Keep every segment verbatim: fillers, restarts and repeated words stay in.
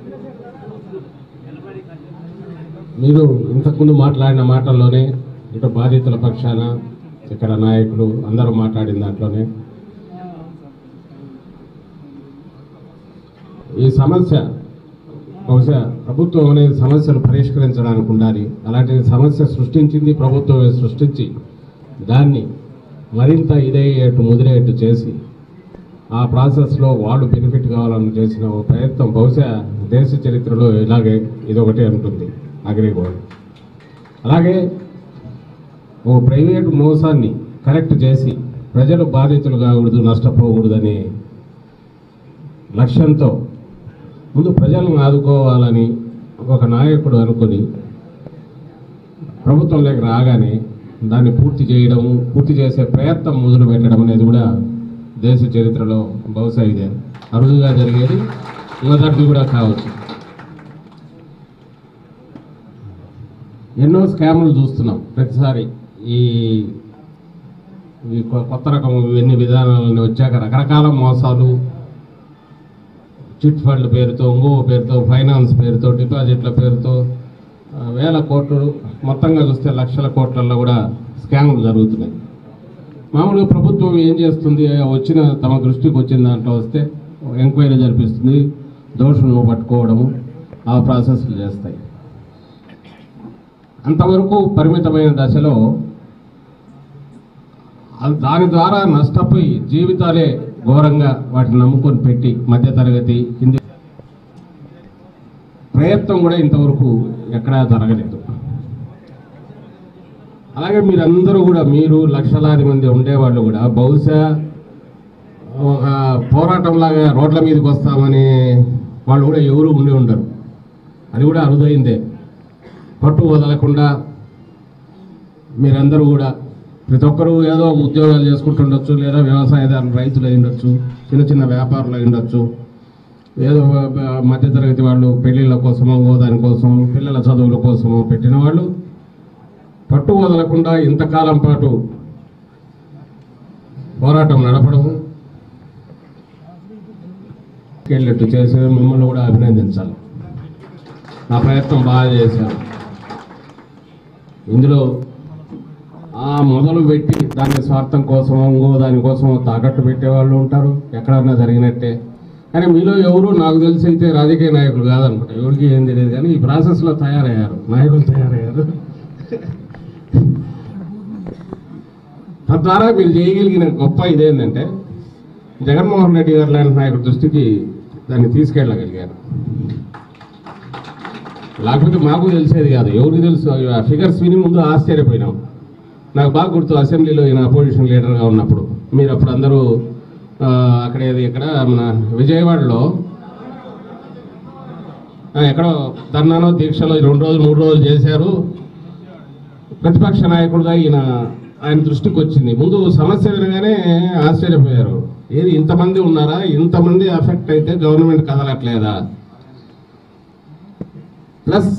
మీరు ఇంతకుముందు మాట్లాడిన మాటల్లోనే ఇటు బాధితుల పక్షాన ఇక్కడ నాయకులు అందరూ మాట్లాడిన దాంట్లోనే ఈ సమస్య బహుశా ప్రభుత్వం అనేది సమస్యలు పరిష్కరించడానికి ఉండాలి. అలాంటి సమస్య సృష్టించింది ప్రభుత్వమే సృష్టించి దాన్ని మరింత ఇదయ్యేట్టు ముదిరేట్టు చేసి ఆ ప్రాసెస్లో వాళ్ళు బెనిఫిట్ కావాలని చేసిన ఒక ప్రయత్నం బహుశా దేశ చరిత్రలో ఇలాగే ఇదొకటే ఉంటుంది అగ్రిగోల్డ్. అలాగే ఓ ప్రైవేటు మోసాన్ని కరెక్ట్ చేసి ప్రజలు బాధితులు కాకూడదు, నష్టపోకూడదని లక్ష్యంతో ముందు ప్రజలను ఆదుకోవాలని ఒక నాయకుడు అనుకుని ప్రభుత్వంలోకి రాగానే దాన్ని పూర్తి చేయడం, పూర్తి చేసే ప్రయత్నం మొదలు పెట్టడం అనేది కూడా దేశ చరిత్రలో బహుశా ఇదే అరుదుగా జరిగేది, మొదటిది కూడా కావచ్చు. ఎన్నో స్కాములు చూస్తున్నాం ప్రతిసారి. ఈ కొత్త రకం ఎన్ని విధానాలన్నీ వచ్చాక రకరకాల మోసాలు, చిట్ ఫండ్ పేరుతో, ఇంకో పేరుతో, ఫైనాన్స్ పేరుతో, డిపాజిట్ల పేరుతో వేల కోట్లు, మొత్తంగా చూస్తే లక్షల కోట్లలో కూడా స్కాములు జరుగుతున్నాయి. మామూలుగా ప్రభుత్వం ఏం చేస్తుంది, వచ్చిన తమ దృష్టికి వచ్చిన దాంట్లో వస్తే ఎంక్వైరీ జరిపిస్తుంది, దోషులను పట్టుకోవడము, ఆ ప్రాసెస్లు చేస్తాయి. అంతవరకు పరిమితమైన దశలో దాని ద్వారా నష్టపోయి జీవితాలే ఘోరంగా వాటిని నమ్ముకొని పెట్టి మధ్యతరగతి కింది ప్రయత్నం కూడా ఇంతవరకు ఎక్కడా జరగలేదు. అలాగే మీరందరూ కూడా, మీరు లక్షలాది మంది ఉండేవాళ్ళు కూడా బహుశా ఒక పోరాటంలాగా రోడ్ల మీదకి వస్తామని వాళ్ళు కూడా ఎవరు ఉండి ఉండరు. అది కూడా అరుదైందే. పట్టు వదలకుండా మీరందరూ కూడా ప్రతి ఒక్కరూ ఏదో ఉద్యోగాలు చేసుకుంటుండొచ్చు, లేదా వ్యవసాయదారులు రైతులు అయి ఉండొచ్చు, చిన్న చిన్న వ్యాపారులు అయి ఉండొచ్చు, ఏదో మధ్యతరగతి వాళ్ళు పెళ్ళిళ్ళ కోసమో, దానికోసం పిల్లల చదువుల కోసమో పెట్టిన వాళ్ళు పట్టు వదలకుండా ఇంతకాలం పాటు పోరాటం నడపడము వెళ్ళట్టు చేసే మిమ్మల్ని కూడా అభినందించాలి. నా ప్రయత్నం బాగా చేశారు. ఇందులో ఆ మొదలు పెట్టి దాని స్వార్థం కోసమో, ఇంకో దానికోసమో తాకట్టు పెట్టేవాళ్ళు ఉంటారు, ఎక్కడన్నా జరిగినట్టే. కానీ మీలో ఎవరు నాకు తెలిసి అయితే రాజకీయ నాయకులు కాదనుకుంటా, ఎవరికి ఏం తెలియదు. కానీ ఈ ప్రాసెస్లో తయారయ్యారు, నాయకులు తయారయ్యారు. తద్వారా మీరు చేయగలిగిన గొప్ప ఇదేంటంటే జగన్మోహన్ రెడ్డి గారు లాంటి నాయకుడి దృష్టికి దాన్ని తీసుకెళ్ళగలిగారు. లేకపోతే మాకు తెలిసేది కాదు, ఎవరికి తెలుసు. ఆ ఫిగర్స్ విని ముందు ఆశ్చర్యపోయినాం. నాకు బాగా గుర్తు, అసెంబ్లీలో ఈయన అపోజిషన్ లీడర్గా ఉన్నప్పుడు మీరు అప్పుడు అందరూ అక్కడ ఏది ఇక్కడ మన విజయవాడలో ఎక్కడో ధర్నానో దీక్షలో రెండు రోజులు మూడు రోజులు చేశారు. ప్రతిపక్ష నాయకుడుగా ఈయన ఆయన దృష్టికి వచ్చింది. ముందు సమస్య వినగానే ఆశ్చర్యపోయారు. ఏది ఇంతమంది ఉన్నారా, ఇంతమంది అఫెక్ట్ అయితే గవర్నమెంట్ కదలట్లేదా, ప్లస్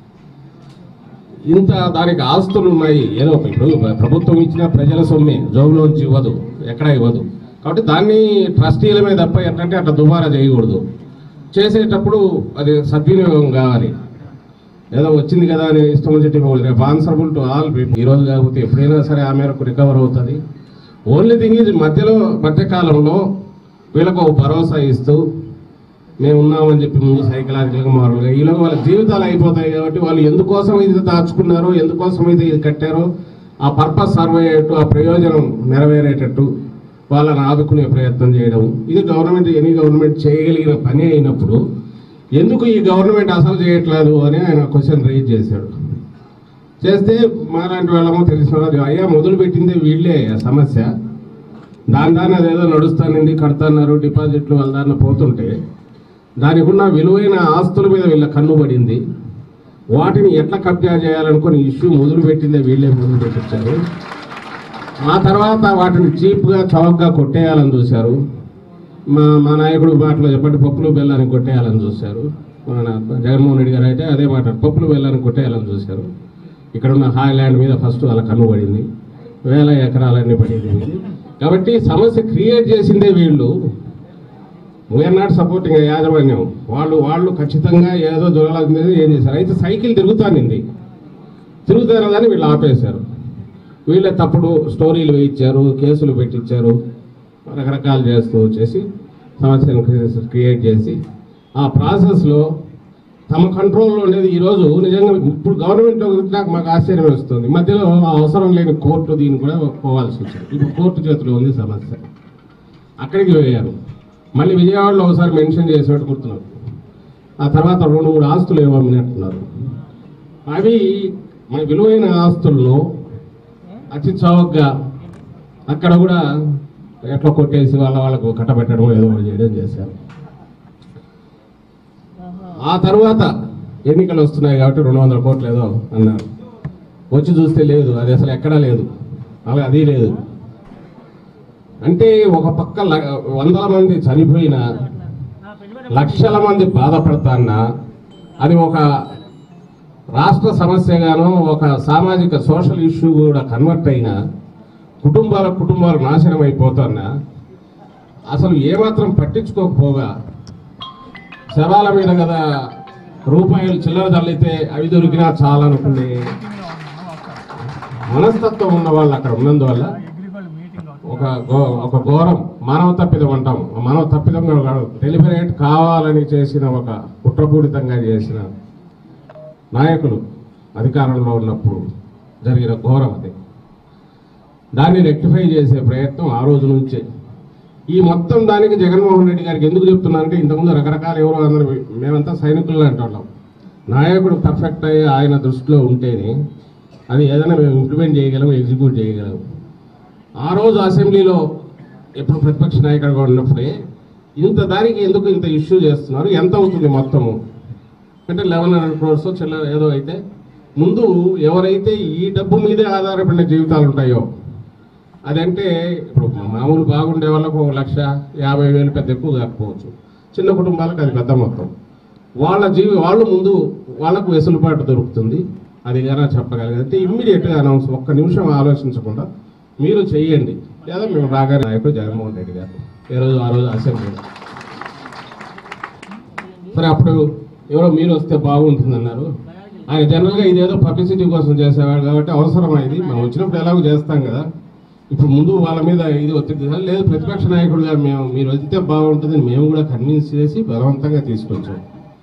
ఇంత దానికి ఆస్తులు ఉన్నాయి. ఏదో ఇప్పుడు ప్రభుత్వం ఇచ్చిన ప్రజల సొమ్మే, జోబులోంచి ఇవ్వదు, ఎక్కడ ఇవ్వదు. కాబట్టి దాన్ని ట్రస్టీల మీద తప్ప ఎట్లంటే అట్లా దుబారా చేయకూడదు. చేసేటప్పుడు అది సద్వినియోగం కావాలి. ఏదో వచ్చింది కదా అని ఇష్టం వచ్చేటి రేపు ఆన్సరబుల్ టు ఆల్ పీపుల్. ఈరోజు కాకపోతే ఎప్పుడైనా సరే ఆ మేరకు రికవర్ అవుతుంది. ఓన్లీ థింగ్ ఇది మధ్యలో మధ్యకాలంలో వీళ్ళకు భరోసా ఇస్తూ మేము ఉన్నామని చెప్పి ముందు సైకలాజికల్గా మారుగా ఈలోగా వాళ్ళ జీవితాలు అయిపోతాయి. కాబట్టి వాళ్ళు ఎందుకోసం ఇది దాచుకున్నారో, ఎందుకోసం ఇది ఇది కట్టారో ఆ పర్పస్ సర్వ్ అయ్యేట్టు, ఆ ప్రయోజనం నెరవేరేటట్టు వాళ్ళని ఆదుకునే ప్రయత్నం చేయడం, ఇది గవర్నమెంట్ ఎనీ గవర్నమెంట్ చేయగలిగిన పని అయినప్పుడు ఎందుకు ఈ గవర్నమెంట్ అసలు చేయట్లేదు అని ఆయన క్వశ్చన్ రైజ్ చేశాడు. చేస్తే మాలాంటి వాళ్ళమో తెలిసిన వాళ్ళు, అయ్యా మొదలు పెట్టిందే వీళ్ళే సమస్య, దాని దాన్ని అదేదో నడుస్తానండి, కడతాన్నారు, డిపాజిట్లు వాళ్ళ దాన్ని పోతుంటే దానికి ఉన్న విలువైన ఆస్తుల మీద వీళ్ళ కన్ను పడింది. వాటిని ఎట్లా కబ్జా చేయాలనుకుని ఇష్యూ మొదలు పెట్టిందే వీళ్ళే మొదలు పెట్టించారు. ఆ తర్వాత వాటిని చీప్గా చౌకగా కొట్టేయాలని చూశారు. మా మా నాయకుడు మాటలో చెప్పండి, పప్పులు బెల్లాన్ని కొట్టేయాలని చూశారు. మన జగన్మోహన్ రెడ్డి గారు అయితే అదే మాట, పప్పులు బెల్లాన్ని కొట్టేయాలని చూశారు. ఇక్కడ ఉన్న హాయ్ల్యాండ్ మీద ఫస్ట్ వాళ్ళ కన్ను పడింది, వేల ఎకరాలన్నీ పడింది. కాబట్టి సమస్య క్రియేట్ చేసిందే వీళ్ళు. వీఆర్ నాట్ సపోర్టింగ్ యాజమాన్యం, వాళ్ళు వాళ్ళు ఖచ్చితంగా ఏదో జరగాలి ఏం చేశారు. అయితే సైకిల్ తిరుగుతానింది, తిరుగుతారని వీళ్ళు ఆపేశారు. వీళ్ళే తప్పుడు స్టోరీలు వేయించారు, కేసులు పెట్టించారు, రకరకాలు చేస్తూ వచ్చేసి సమస్యను క్రియేట్ చేసి ఆ ప్రాసెస్లో తమ కంట్రోల్లో ఉండేది. ఈరోజు నిజంగా ఇప్పుడు గవర్నమెంట్లో నాకు మాకు ఆశ్చర్యం వస్తుంది. మధ్యలో అవసరం లేని కోర్టు దీన్ని కూడా పోవాల్సి వచ్చింది. ఇప్పుడు కోర్టు చేతిలో ఉంది సమస్య, అక్కడికి వేయారు. మళ్ళీ విజయవాడలో ఒకసారి మెన్షన్ చేసినట్టు గుర్తున్నారు. ఆ తర్వాత రెండు మూడు ఆస్తులు ఏమో అమ్మినట్టున్నారు. అవి మన విలువైన ఆస్తులను అతి చౌకగా అక్కడ కూడా ఎట్లా కొట్టేసి వాళ్ళ వాళ్ళకు కట్టబెట్టడం ఏదో చేయడం చేశారు. ఆ తర్వాత ఎన్నికలు వస్తున్నాయి కాబట్టి రెండు వందల కోట్లు ఏదో అన్నారు. వచ్చి చూస్తే లేదు, అది అసలు ఎక్కడా లేదు, అలా అది లేదు. అంటే ఒక పక్క వందల మంది చనిపోయినా, లక్షల మంది బాధపడతాన్నా అది ఒక రాష్ట్ర సమస్యగానో ఒక సామాజిక సోషల్ ఇష్యూ కూడా కన్వర్ట్ అయినా కుటుంబాల కుటుంబాలు నాశనం అయిపోతున్నా అసలు ఏమాత్రం పట్టించుకోకపోగా శవాల మీద కదా రూపాయలు చిల్లర తల్లితే అవి దొరికినా చాలనుకునే మనస్తత్వం ఉన్న వాళ్ళు అక్కడ ఉన్నందువల్ల ఒక ఒక ఘోరం మానవ తప్పిదం అంటాం. మానవ తప్పిదం డెలిబరేట్ కావాలని చేసిన ఒక కుట్రపూరితంగా చేసిన నాయకులు అధికారంలో ఉన్నప్పుడు జరిగిన ఘోరం అది. దాన్ని రెక్టిఫై చేసే ప్రయత్నం ఆ రోజు నుంచే. ఈ మొత్తం దానికి జగన్మోహన్ రెడ్డి గారికి ఎందుకు చెప్తున్నానంటే ఇంతకుముందు రకరకాల ఎవరో అందరూ మేమంతా సైనికులు అంటున్నాం. నాయకుడు పర్ఫెక్ట్ అయ్యి ఆయన దృష్టిలో ఉంటేనే అది ఏదైనా మేము ఇంప్లిమెంట్ చేయగలం, ఎగ్జిక్యూట్ చేయగలం. ఆ రోజు అసెంబ్లీలో ఎప్పుడు ప్రతిపక్ష నాయకుడిగా ఉన్నప్పుడే ఇంత దానికి ఎందుకు ఇంత ఇష్యూ చేస్తున్నారు, ఎంత అవుతుంది మొత్తము అంటే లెవెన్ హండ్రెడ్ క్రోర్స్ చిల్లర ఏదో అయితే ముందు ఎవరైతే ఈ డబ్బు మీదే ఆధారపడిన జీవితాలు ఉంటాయో అదంటే ఇప్పుడు మామూలు బాగుండే వాళ్ళకు ఒక లక్ష యాభై వేలు పెద్ద ఎక్కువ కాకపోవచ్చు, చిన్న కుటుంబాలకు అది పెద్ద మొత్తం. వాళ్ళ జీవి వాళ్ళు ముందు వాళ్ళకు వెసులుబాటు దొరుకుతుంది. అది కానీ చెప్పగలిగితే ఇమ్మీడియట్గా అనౌన్స్ ఒక్క నిమిషం ఆలోచించకుండా మీరు చెయ్యండి. లేదా మేము రాగానే నాయకుడు జగన్మోహన్ రెడ్డి గారు ఏ రోజు ఆ రోజు అసెంబ్లీలో సరే అప్పుడు ఎవరో మీరు వస్తే బాగుంటుందన్నారు. ఆయన జనరల్గా ఇదేదో పబ్లిసిటీ కోసం చేసేవాడు కాబట్టి అవసరమైంది, మనం వచ్చినప్పుడు ఎలాగో చేస్తాం కదా. ఇప్పుడు ముందు వాళ్ళ మీద ఇది ఒత్తిడి లేదు, ప్రతిపక్ష నాయకుడుగా మేము మీరు వస్తే బాగుంటుందని మేము కూడా కన్విన్స్ చేసి బలవంతంగా తీసుకొచ్చాం.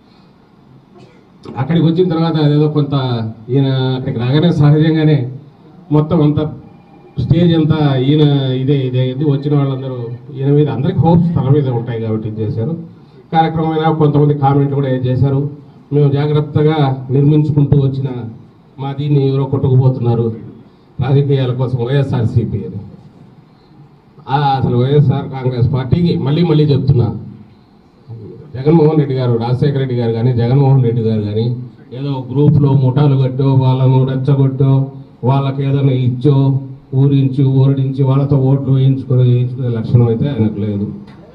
అక్కడికి వచ్చిన తర్వాత అదేదో కొంత ఈయన అక్కడికి రాగానే సహజంగానే మొత్తం అంతా స్టేజ్ అంతా ఈయన ఇదే ఇదే ఇది వచ్చిన వాళ్ళందరూ ఈయన మీద అందరికి హోప్స్ తన మీద ఉంటాయి కాబట్టి ఇది చేశారు. కార్యక్రమం అయినా కొంతమంది కామెంట్ కూడా ఏం చేశారు, మేము జాగ్రత్తగా నిర్మించుకుంటూ వచ్చిన మా దీన్ని ఎవరో కొట్టుకుపోతున్నారు రాజకీయాల కోసం వైఎస్ఆర్సీపీ అని. అసలు వైఎస్ఆర్ కాంగ్రెస్ పార్టీకి మళ్ళీ మళ్ళీ చెప్తున్నా, జగన్మోహన్ రెడ్డి గారు రాజశేఖర రెడ్డి గారు కానీ జగన్మోహన్ రెడ్డి గారు కానీ ఏదో గ్రూప్లో ముఠాలు కట్టో వాళ్ళను రెచ్చగొట్టో వాళ్ళకి ఏదైనా ఇచ్చో ఊరించి ఊరడించి వాళ్ళతో ఓట్లు వేయించుకుని వేయించుకునే లక్షణం అయితే ఆయనకు లేదు.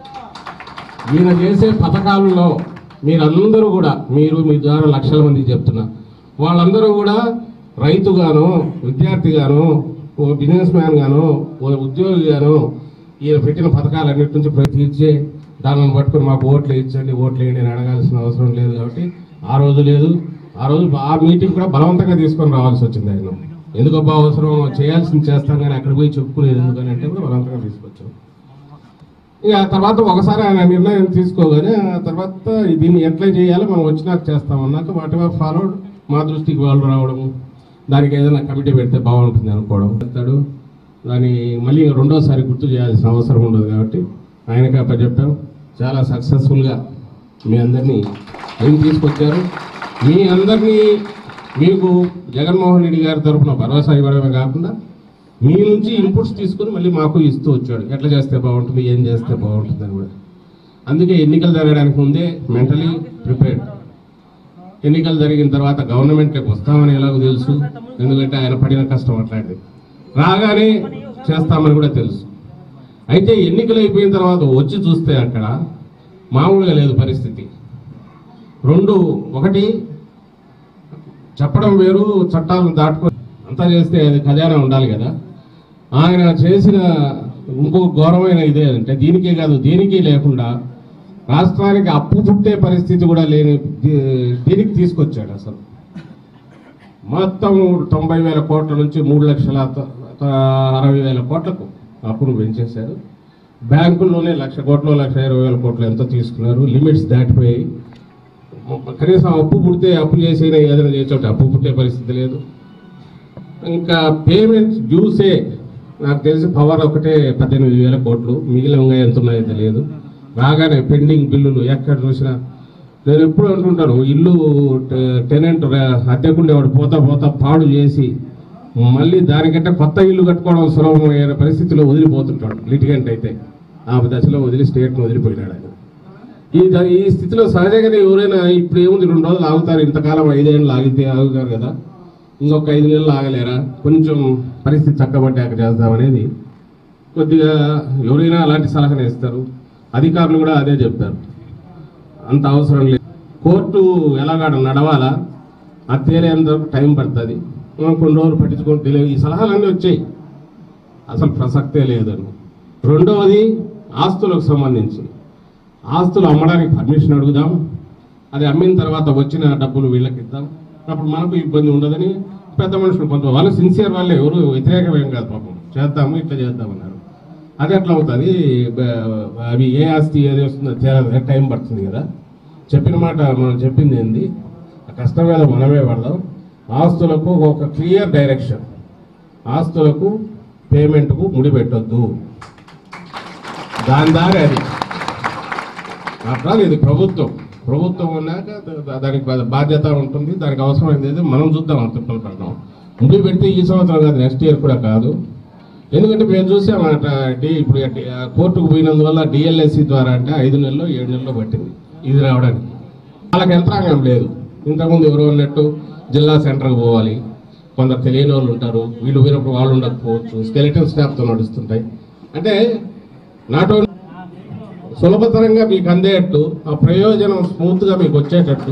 ఈయన చేసే పథకాలలో మీరందరూ కూడా మీరు మీ ద్వారా లక్షల మందికి చెప్తున్నా వాళ్ళందరూ కూడా రైతుగాను విద్యార్థిగాను ఓ బిజినెస్ మ్యాన్ గాను ఓ ఉద్యోగి గాను ఈయన పెట్టిన పథకాలన్నిటి నుంచి తీర్చే దానిని పట్టుకుని మాకు ఓట్లు ఇచ్చండి ఓట్లు వేయండి అని అడగాల్సిన అవసరం లేదు. కాబట్టి ఆ రోజు లేదు, ఆ రోజు ఆ మీటింగ్ కూడా బలవంతంగా తీసుకొని రావాల్సి వచ్చింది. ఆయన ఎందుకబ్బా అవసరం చేయాల్సింది చేస్తాం కానీ అక్కడ పోయి చెప్పుకునేది ఎందుకని అంటే కూడా బలవంతంగా తీసుకొచ్చాం. ఇక తర్వాత ఒకసారి ఆయన నిర్ణయం తీసుకోగానే ఆ తర్వాత దీన్ని ఎట్లా చేయాలో మనం వచ్చినాక చేస్తామన్నాక వాట్ ఎవర్ ఫాలోడ్ మా దృష్టికి వాళ్ళు రావడము, దానికి ఏదైనా కమిటీ పెడితే బాగుంటుంది అనుకోవడం చెప్తాడు. దాన్ని మళ్ళీ రెండోసారి గుర్తు చేయాల్సిన అవసరం ఉండదు కాబట్టి ఆయనకి అప్పచెప్పాం. చాలా సక్సెస్ఫుల్గా మీ అందరినీ ఏం తీసుకొచ్చారు. మీ అందరినీ మీకు జగన్మోహన్ రెడ్డి గారి తరఫున భరోసా ఇవ్వడమే కాకుండా మీ నుంచి ఇన్పుట్స్ తీసుకుని మళ్ళీ మాకు ఇస్తూ వచ్చాడు, ఎట్లా చేస్తే బాగుంటుంది ఏం చేస్తే బాగుంటుంది అని కూడా. అందుకే ఎన్నికలు జరగడానికి ముందే మెంటలీ ప్రిపేర్డ్. ఎన్నికలు జరిగిన తర్వాత గవర్నమెంట్లోకి వస్తామని ఎలాగో తెలుసు, ఎందుకంటే ఆయన పడిన కష్టం అట్లాంటిది. రాగానే చేస్తామని కూడా తెలుసు. అయితే ఎన్నికలు అయిపోయిన తర్వాత వచ్చి చూస్తే అక్కడ మామూలుగా లేదు పరిస్థితి. రెండు, ఒకటి చెప్పడం వేరు, చట్టాలను దాటుకొని అంతా చేస్తే అది ఖజానా ఉండాలి కదా. ఆయన చేసిన ఇంకో ఘోరమైన ఇదే అంటే దీనికే కాదు దేనికి లేకుండా రాష్ట్రానికి అప్పు పుట్టే పరిస్థితి కూడా లేని దీనికి తీసుకొచ్చాడు. అసలు మొత్తం తొంభై వేల కోట్ల నుంచి మూడు లక్షల అరవై వేల కోట్లకు అప్పును పెంచేశారు. బ్యాంకుల్లోనే లక్ష కోట్లు లక్ష ఇరవై వేల కోట్లు ఎంతో తీసుకున్నారు. లిమిట్స్ దాటిపోయి కనీసం అప్పు పుడితే అప్పు చేసేనా ఏదైనా చేసేట అప్పు పుట్టే పరిస్థితి లేదు. ఇంకా పేమెంట్స్ డ్యూసే నాకు తెలిసి పవర్ ఒకటే పద్దెనిమిది వేల కోట్లు, మిగిలిన ఎంత ఉన్నాయో తెలియదు. రాగానే పెండింగ్ బిల్లులు ఎక్కడ చూసినా నేను ఎప్పుడు అంటుంటాను, ఇల్లు టెనెంట్ అద్దెకుండేవాడు పోతా పోతా పాడు చేసి మళ్ళీ దానికంటే కొత్త ఇల్లు కట్టుకోవడం సులభమైన పరిస్థితిలో వదిలిపోతుంటాడు లిటిగెంట్ అయితే. ఆ దశలో వదిలి స్టేట్ను వదిలిపోయినాడు ఆయన. ఈ ఈ స్థితిలో సహజంగానే ఎవరైనా ఇప్పుడు ఏముంది రెండు రోజులు ఆగుతారు, ఇంతకాలం ఐదేళ్ళు ఆగితే ఆగుతారు కదా, ఇంకొక ఐదు నెలలు ఆగలేరా, కొంచెం పరిస్థితి చక్కబడ్డాక చేద్దామనేది కొద్దిగా ఎవరైనా అలాంటి సలహాలు ఇస్తారు. అధికారులు కూడా అదే చెప్తారు, అంత అవసరం లేదు. కోర్టు ఎలాగాడ నడవాలా అది తేలేంత టైం పడుతుంది, కొన్ని రోజులు పట్టించుకొని తెలియదు. ఈ సలహాలన్నీ వచ్చాయి, అసలు ప్రసక్తే లేదని. రెండవది ఆస్తులకు సంబంధించి ఆస్తులు అమ్మడానికి పర్మిషన్ అడుగుదాం, అది అమ్మిన తర్వాత వచ్చిన డబ్బులు వీళ్ళకి ఇద్దాం, అప్పుడు మనకు ఇబ్బంది ఉండదని పెద్ద మనుషులు కొంత వాళ్ళు సిన్సియర్ వాళ్ళే, ఎవరు వ్యతిరేకమేం కాదు, పాపం చేద్దాము ఇట్లా చేద్దామన్నారు. అది ఎట్లా అవుతుంది, అవి ఏ ఆస్తి ఏది వస్తుందో తేడా టైం పడుతుంది కదా. చెప్పిన మాట మనం చెప్పింది ఏంది, కష్టం మీద మనమే పడదాం. ఆస్తులకు ఒక క్లియర్ డైరెక్షన్, ఆస్తులకు పేమెంట్కు ముడిపెట్టొద్దు, దాని దారి అది అట్లా. ఇది ప్రభుత్వం ప్రభుత్వం ఉన్నాక దానికి బాధ్యత ఉంటుంది, దానికి అవసరమైంది మనం చూద్దాం. అంత పడడం ముడి పెడితే ఈ సంవత్సరం కాదు, నెక్స్ట్ ఇయర్ కూడా కాదు. ఎందుకంటే మేము చూసామట డి ఇప్పుడు కోర్టుకు పోయినందువల్ల డిఎల్ఎస్సి ద్వారా అంటే ఐదు నెలల్లో ఏడు నెలల్లో పట్టింది ఇది రావడానికి. వాళ్ళకి యంత్రాంగం లేదు. ఇంతకుముందు ఎవరు అన్నట్టు జిల్లా సెంటర్కి పోవాలి, కొందరు తెలియని వాళ్ళు ఉంటారు, వీళ్ళు పోయినప్పుడు వాళ్ళు ఉండకపోవచ్చు, స్కెలిటల్ స్టాఫ్తో నడుస్తుంటాయి. అంటే నాట్ ఓన్లీ సులభతరంగా మీకు అందేటట్టు, ఆ ప్రయోజనం స్మూత్గా మీకు వచ్చేటట్టు.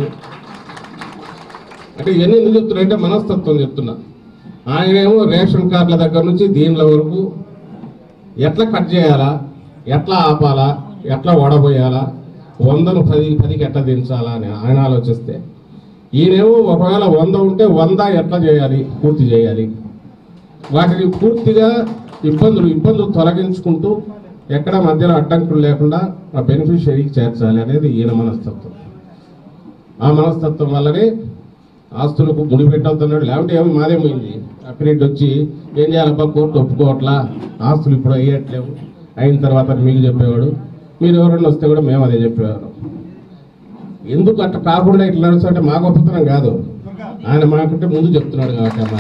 అంటే ఇవన్నీ ఎందుకు చెప్తున్నారంటే మనస్తత్వం చెప్తున్నా. ఆయనేమో రేషన్ కార్డుల దగ్గర నుంచి దీనిల వరకు ఎట్లా కట్ చేయాలా, ఎట్లా ఆపాలా, ఎట్లా వడబోయాలా, వందను పది పదికి ఎట్లా దించాలా అని ఆయన ఆలోచిస్తే, ఈయనేమో ఒకవేళ వంద ఉంటే వంద ఎట్లా చేయాలి, పూర్తి చేయాలి, వాటిని పూర్తిగా ఇబ్బందులు ఇబ్బందులు తొలగించుకుంటూ ఎక్కడ మధ్యలో అడ్డంకులు లేకుండా ఆ బెనిఫిషియరీకి చేర్చాలి అనేది ఈయన మనస్తత్వం. ఆ మనస్తత్వం వల్లనే ఆస్తులకు ముడిపెట్టవుతున్నాడు. లేకపోతే ఏమో మాదేమైంది అక్కడికి వచ్చి ఏం చేయాలబ్బా కోర్టు ఒప్పుకోవట్లా, ఆస్తులు ఇప్పుడు అయ్యేట్లేవు, అయిన తర్వాత మీకు చెప్పేవాడు, మీరు ఎవరైనా వస్తే కూడా మేము అదే చెప్పేవారు. ఎందుకు అట్లా కాకుండా ఇట్లా నడుస్తుంటే మా గొప్పతనం కాదు, ఆయన మాకంటే ముందు చెప్తున్నాడు కాబట్టి అమ్మా.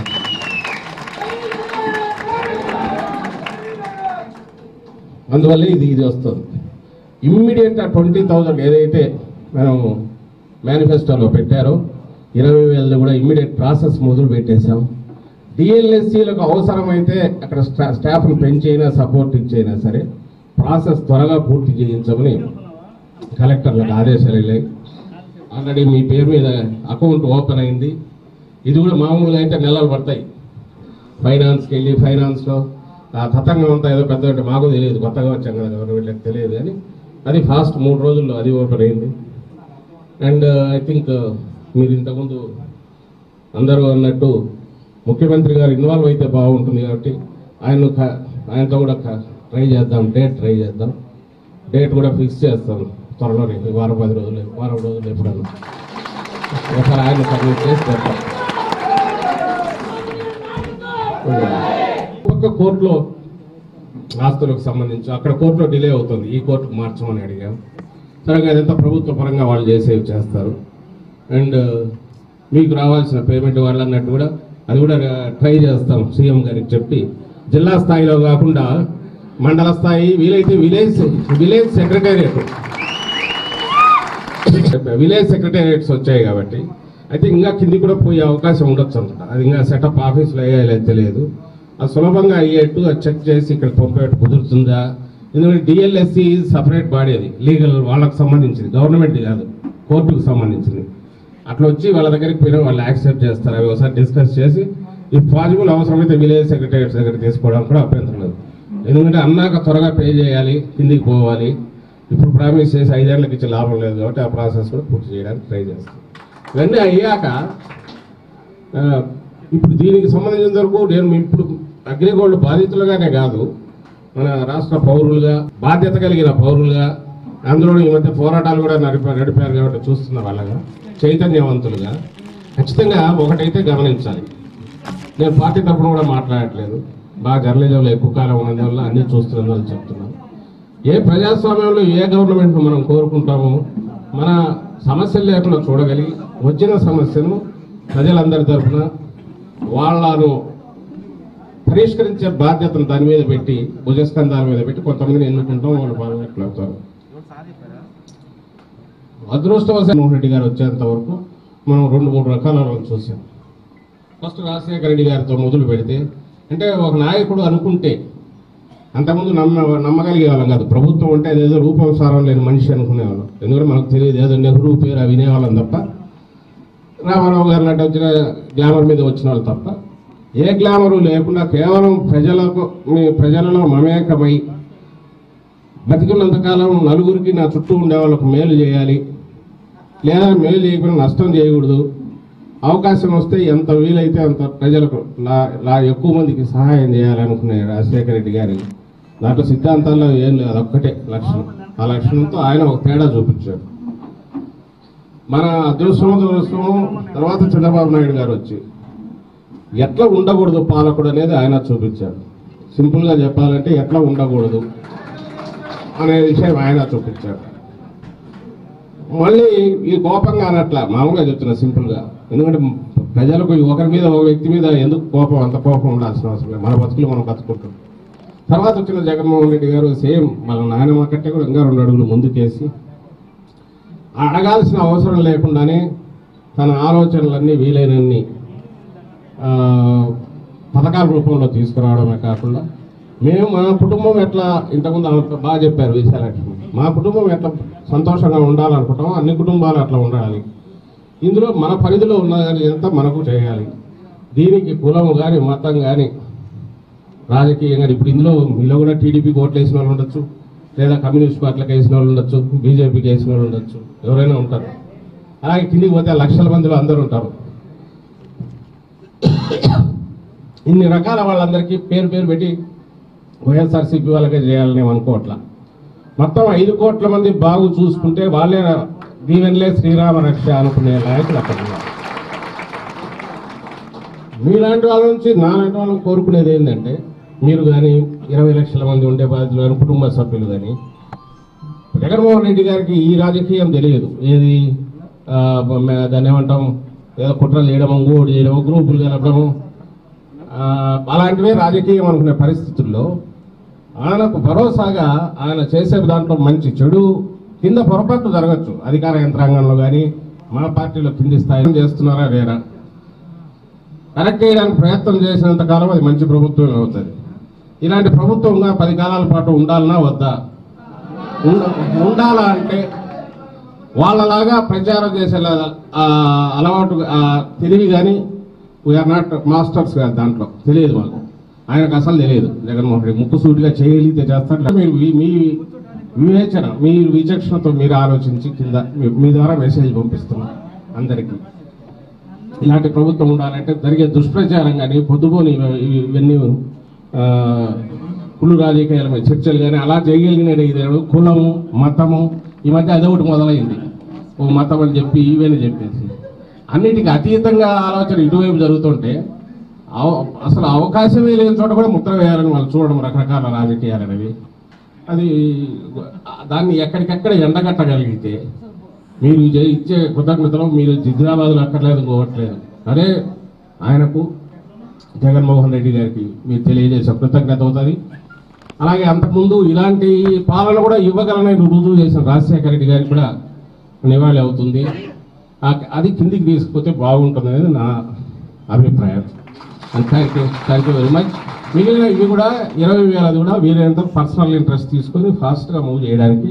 అందువల్ల ఇది ఇది వస్తుంది. ఇమ్మీడియట్ ఆ ట్వంటీ థౌజండ్ ఏదైతే మనం మేనిఫెస్టోలో పెట్టారో ఇరవై వేలు కూడా ఇమ్మీడియట్ ప్రాసెస్ మొదలు పెట్టేశాం. డిఎల్ఎస్సీలకు అవసరమైతే అక్కడ స్టా స్టాఫ్ను పెంచైనా సపోర్ట్ ఇచ్చైనా సరే ప్రాసెస్ త్వరగా పూర్తి చేయించమని కలెక్టర్లకు ఆదేశాలు వెళ్ళాయి. ఆల్రెడీ మీ పేరు మీద అకౌంట్ ఓపెన్ అయింది. ఇది కూడా మామూలుగా అయితే నెలలు పడతాయి. ఫైనాన్స్కి వెళ్ళి ఫైనాన్స్లో ఆ తతంగం అంతా ఏదో పెద్ద అంటే మాకు తెలియదు, కొత్తగా వచ్చాం కదా గవర్నమెంట్కి తెలియదు, కానీ అది ఫాస్ట్ మూడు రోజుల్లో అది ఓపెన్ అయింది. అండ్ ఐ థింక్ మీరు ఇంతకుముందు అందరూ అన్నట్టు ముఖ్యమంత్రి గారు ఇన్వాల్వ్ అయితే బాగుంటుంది కాబట్టి ఆయన ఆయనతో కూడా ట్రై చేద్దాం, డేట్ ట్రై చేద్దాం, డేట్ కూడా ఫిక్స్ చేస్తాం త్వరలోనే, వారం పది రోజులు వారం రోజులు ఎప్పుడన్నా ఒకసారి ఆయన సబ్మిట్ చేసి పెడతాం. ఒక్క కోర్టులో ఆస్తులకు సంబంధించి అక్కడ కోర్టులో డిలే అవుతుంది, ఈ కోర్టుకు మార్చమని అడిగాం. సరే అదంతా ప్రభుత్వ పరంగా వాళ్ళు చేసేవి చేస్తారు. అండ్ మీకు రావాల్సిన పేమెంట్ వాళ్ళు అన్నట్టు కూడా అది కూడా ట్రై చేస్తాం సీఎం గారికి చెప్పి, జిల్లా స్థాయిలో కాకుండా మండల స్థాయి, వీలైతే village village secretariat village secretariats వచ్చాయి కాబట్టి అయితే ఇంకా కింది కూడా పోయే అవకాశం ఉండొచ్చు అనమాట. అది ఇంకా సెటప్ ఆఫీసులో అయ్యాయో తెలియదు. అది సులభంగా అయ్యేట్టు అది చెక్ చేసి ఇక్కడ పంపేట్టు కుదురుతుందా. ఎందుకంటే డిఎల్ఎస్సి సపరేట్ బాడీ, అది లీగల్ వాళ్ళకి సంబంధించింది, గవర్నమెంట్ కాదు, కోర్టుకు సంబంధించింది. అట్లా వచ్చి వాళ్ళ దగ్గరికి పోయినా వాళ్ళు యాక్సెప్ట్ చేస్తారు. అవి ఒకసారి డిస్కస్ చేసి ఇఫ్ పాసిబుల్ అవసరమైతే విలేజ్ సెక్రటరీస్ దగ్గర తీసుకోవడానికి కూడా అభ్యంతరం లేదు. ఎందుకంటే అన్నాక త్వరగా పే చేయాలి, కిందికి పోవాలి, ఇప్పుడు ప్రామిస్ చేసి ఐదేళ్లకి ఇచ్చే లాభం లేదు కాబట్టి ఆ ప్రాసెస్ కూడా పూర్తి చేయడానికి ట్రై చేస్తాం. ఇవన్నీ అయ్యాక ఇప్పుడు దీనికి సంబంధించిన వరకు నేను ఇప్పుడు అగ్రిగోల్డ్ బాధితులుగానే కాదు, మన రాష్ట్ర పౌరులుగా, బాధ్యత కలిగిన పౌరులుగా, అందులో ఈ మధ్య పోరాటాలు కూడా నడిపారు నడిపారు కాబట్టి చూస్తున్న వాళ్ళగా, చైతన్యవంతులుగా ఖచ్చితంగా ఒకటైతే గమనించాలి. నేను పార్టీ తరఫున కూడా మాట్లాడట్లేదు, బాగా జర్నలిజంలో ఎక్కువ కాలం ఉన్నందువల్ల అన్నీ చూస్తున్నందువల్ల చెప్తున్నాను. ఏ ప్రజాస్వామ్యంలో ఏ గవర్నమెంట్ను మనం కోరుకుంటామో మన సమస్యలు లేకుండా చూడగలిగి వచ్చిన సమస్యను ప్రజలందరి తరఫున వాళ్ళను పరిష్కరించే బాధ్యతను దాని మీద పెట్టి, భుజస్కంధాల మీద పెట్టి కొంతమందిని ఎన్నుకుంటాం, వాళ్ళు పార్లమెంట్లో అవుతారు. అదృష్టవశాత్తు మోహన్ రెడ్డి గారు వచ్చేంత వరకు మనం రెండు మూడు రకాల వాళ్ళని చూసాం. ఫస్ట్ రాజశేఖర రెడ్డి గారితో మొదలు పెడితే, అంటే ఒక నాయకుడు అనుకుంటే అంతకుముందు నమ్మ నమ్మగలిగే వాళ్ళం కాదు. ప్రభుత్వం అంటే అదేదో రూపంసారం లేని మనిషి అనుకునేవాళ్ళం. ఎందుకంటే మనకు తెలియదు, ఏదో నెహ్రూ పేరు అవి వినేవాళ్ళం తప్ప, రామారావు గారు అంటే వచ్చిన గ్లామర్ మీద వచ్చిన వాళ్ళు తప్ప ఏ గ్లామరు లేకుండా కేవలం ప్రజలకు ప్రజలలో మమేకమై బతికినంతకాలం నలుగురికి నా చుట్టూ ఉండే వాళ్ళకు మేలు చేయాలి, లేదా మేలు చేయకుండా నష్టం చేయకూడదు, అవకాశం వస్తే ఎంత వీలైతే అంత ప్రజలకు లా ఎక్కువ మందికి సహాయం చేయాలనుకునే రాజశేఖర రెడ్డి గారి దాంట్లో సిద్ధాంతాల్లో ఏం లేదు, అదొక్కటే లక్షణం. ఆ లక్షణంతో ఆయన ఒక తేడా చూపించారు. మన అదృష్టం దురదృష్టం తర్వాత చంద్రబాబు నాయుడు గారు వచ్చి ఎట్లా ఉండకూడదు పాలకుడు అనేది ఆయన చూపించారు. సింపుల్గా చెప్పాలంటే ఎట్లా ఉండకూడదు అనే విషయం ఆయన చూపించారు. మళ్ళీ ఈ కోపంగా అనట్లా, మామూలుగా చెప్తున్నా సింపుల్గా. ఎందుకంటే ప్రజలకు ఒకరి మీద ఒక వ్యక్తి మీద ఎందుకు కోపం, అంత కోపం ఉండాల్సిన అవసరం లేదు, మన బతుకులు మనం బతుకుంటాం. తర్వాత వచ్చిన జగన్మోహన్ రెడ్డి గారు సేమ్ మన నాయనమ్మ కట్టే కూడా ఇంకా రెండు అడుగులు ముందుకేసి అడగాల్సిన అవసరం లేకుండానే తన ఆలోచనలన్నీ వీలైనన్ని పథకాల రూపంలో తీసుకురావడమే కాకుండా, మేము మా కుటుంబం ఎట్లా, ఇంతకుముందు బాగా చెప్పారు విశాలక్ష్మి, మా కుటుంబం ఎట్లా సంతోషంగా ఉండాలనుకుంటామో అన్ని కుటుంబాలు అట్లా ఉండాలి, ఇందులో మన పరిధిలో ఉన్నది ఎంత మనకు చేయాలి. దీనికి కులము కానీ మతం కానీ రాజకీయం కానీ, ఇప్పుడు ఇందులో మీలో కూడా టీడీపీకి ఓట్లు వేసిన వాళ్ళు ఉండొచ్చు, లేదా కమ్యూనిస్ట్ పార్టీలకు వేసిన వాళ్ళు ఉండొచ్చు, బీజేపీకి వేసిన వాళ్ళు ఉండొచ్చు, ఎవరైనా ఉంటారు. అలాగే కిందికి పోతే లక్షల మందిలో అందరూ ఉంటారు. ఇన్ని రకాల వాళ్ళందరికీ పేరు పేరు పెట్టి వైఎస్ఆర్సీపీ వాళ్ళకే చేయాలని అనుకోవట్లా. మొత్తం ఐదు కోట్ల మంది బాగు చూసుకుంటే వాళ్ళే దీవెనలే శ్రీరామ రక్ష అనుకునే నాయకులు అక్కడ ఉన్నారు. మీలాంటి వాళ్ళ నుంచి నాలాంటి వాళ్ళని కోరుకునేది ఏంటంటే, మీరు కానీ ఇరవై లక్షల మంది ఉండే బాధితులు కానీ కుటుంబ సభ్యులు కానీ, జగన్మోహన్ రెడ్డి గారికి ఈ రాజకీయం తెలియదు. ఏది దాన్ని ఏమంటాం, ఏదో కుట్రలు చేయడము, ఇంకోటి చేయడము, గ్రూపులు కలపడము, అలాంటివే రాజకీయం అనుకునే పరిస్థితుల్లో ఆయనకు భరోసాగా ఆయన చేసే దాంట్లో మంచి చెడు కింద పొరపాటు జరగచ్చు, అధికార యంత్రాంగంలో కానీ మన పార్టీలో కింది స్థాయిలో చేస్తున్నారా లేరా కరెక్ట్ చేయడానికి ప్రయత్నం చేసినంత కాలం అది మంచి ప్రభుత్వం అవుతుంది. ఇలాంటి ప్రభుత్వంగా పది కాలాల పాటు ఉండాలన్నా వద్దా? ఉండాలా అంటే వాళ్ళలాగా ప్రచారం చేసేలా అలవాటు తెలివి కానీ, వీఆర్ నాట్ మాస్టర్స్ కాదు, దాంట్లో తెలియదు మాకు. ఆయనకు అసలు తెలియదు. జగన్మోహన్ రెడ్డి ముక్కు సూటిగా చేయగలిగితే చేస్తాడు. మీరు మీ వివేచన, మీ విచక్షణతో మీరు ఆలోచించి కింద మీ ద్వారా మెసేజ్ పంపిస్తున్నాం అందరికీ. ఇలాంటి ప్రభుత్వం ఉండాలంటే జరిగే దుష్ప్రచారం కానీ, పొద్దుపోని ఇవన్నీ కుళ్ళు రాజకీయాల మీద చర్చలు కానీ అలా చేయగలిగినది ఇదేడు కులము మతము. ఈ మధ్య అదొకటి మొదలైంది, ఓ మతం అని చెప్పి ఇవన్నీ చెప్పేసి అన్నిటికీ అతీతంగా ఆలోచన ఇటువైపు జరుగుతుంటే అసలు అవకాశమే లేని చోట కూడా ముద్ర వేయాలని వాళ్ళు చూడడం రకరకాల రాజకీయాలు అనేవి. అది దాన్ని ఎక్కడికెక్కడ ఎండగట్టగలిగితే మీరు ఇచ్చే కృతజ్ఞతలో మీరు జిజ్ఞాబాదులు అక్కర్లేదు, పోవట్లేదు. అదే ఆయనకు జగన్మోహన్ రెడ్డి గారికి మీరు తెలియజేసే కృతజ్ఞత అవుతుంది. అలాగే అంతకుముందు ఇలాంటి పాలన కూడా ఇవ్వగలనని రుజువు చేసిన రాజశేఖర రెడ్డి గారికి కూడా నివాళి అవుతుంది. అది కిందికి తీసుకుపోతే బాగుంటుంది అనేది నా అభిప్రాయం. Thank you thank you very much. మిగిలిన ఇవి కూడా ఇరవై వేలది కూడా వీలైనంత పర్సనల్ ఇంట్రెస్ట్ తీసుకొని ఫాస్ట్గా మూవ్ చేయడానికి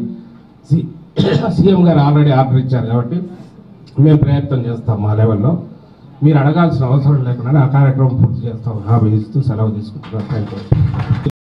సీఎం గారు ఆల్రెడీ ఆర్డర్ ఇచ్చారు కాబట్టి మేము ప్రయత్నం చేస్తాం మా లెవెల్లో. మీరు అడగాల్సిన అవసరం లేకుండా ఆ కార్యక్రమం పూర్తి చేస్తాం హామీ ఇస్తూ సెలవు తీసుకుంటున్నాం. Thank you.